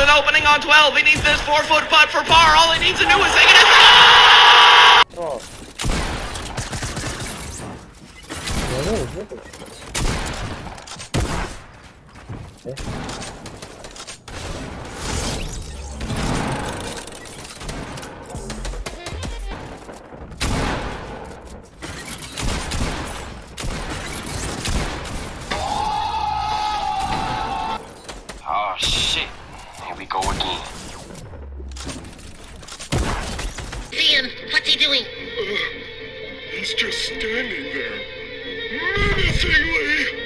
an opening on 12. He needs this 4-foot putt for par. All he needs to do is take it. Oh. Oh shit, here we go again. Ian, what's he doing? He's just standing there, menacingly.